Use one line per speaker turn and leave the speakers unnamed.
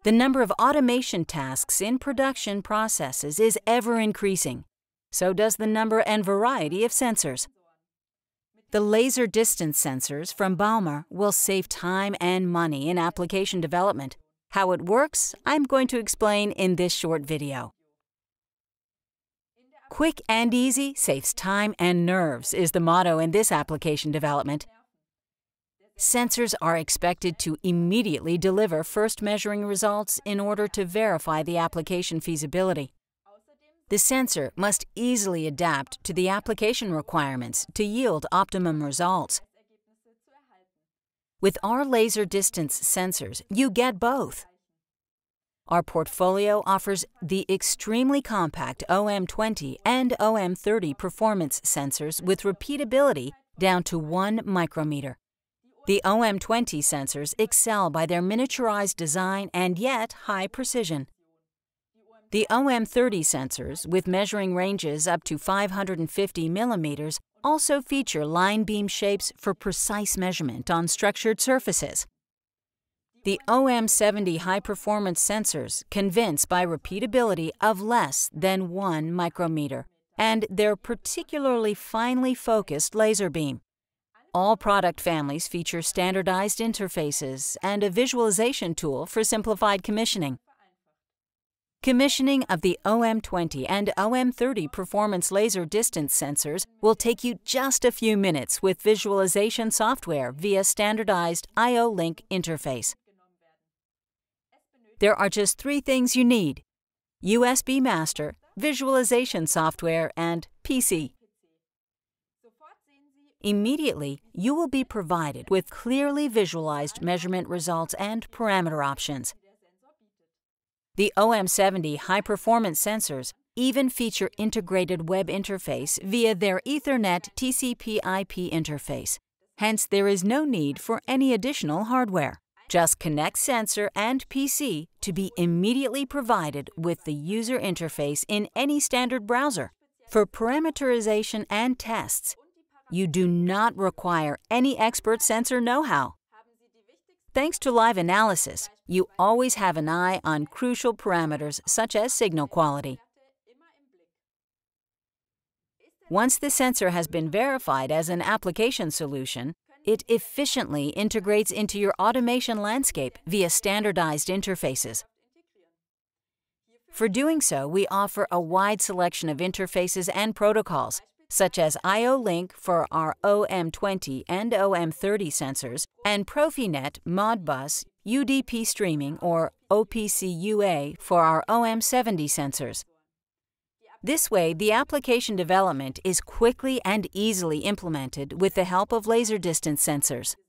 The number of automation tasks in production processes is ever increasing. So does the number and variety of sensors. The laser distance sensors from Baumer will save time and money in application development. How it works, I'm going to explain in this short video. Quick and easy saves time and nerves is the motto in this application development. Sensors are expected to immediately deliver first measuring results in order to verify the application feasibility. The sensor must easily adapt to the application requirements to yield optimum results. With our laser distance sensors, you get both. Our portfolio offers the extremely compact OM20 and OM30 performance sensors with repeatability down to 1 micrometer. The OM20 sensors excel by their miniaturized design and yet high precision. The OM30 sensors, with measuring ranges up to 550 millimeters, also feature line beam shapes for precise measurement on structured surfaces. The OM70 high-performance sensors convince by repeatability of less than 1 micrometer and their particularly finely focused laser beam. All product families feature standardized interfaces and a visualization tool for simplified commissioning. Commissioning of the OM20 and OM30 performance laser distance sensors will take you just a few minutes with visualization software via standardized I/O-Link interface. There are just 3 things you need: USB master, visualization software, and PC. Immediately, you will be provided with clearly visualized measurement results and parameter options. The OM70 high-performance sensors even feature integrated web interface via their Ethernet TCP/IP interface. Hence, there is no need for any additional hardware. Just connect sensor and PC to be immediately provided with the user interface in any standard browser. For parameterization and tests, you do not require any expert sensor know-how. Thanks to live analysis, you always have an eye on crucial parameters such as signal quality. Once the sensor has been verified as an application solution, it efficiently integrates into your automation landscape via standardized interfaces. For doing so, we offer a wide selection of interfaces and protocols, such as I/O-Link for our OM20 and OM30 sensors, and Profinet Modbus UDP streaming or OPC UA for our OM70 sensors. This way, the application development is quickly and easily implemented with the help of laser distance sensors.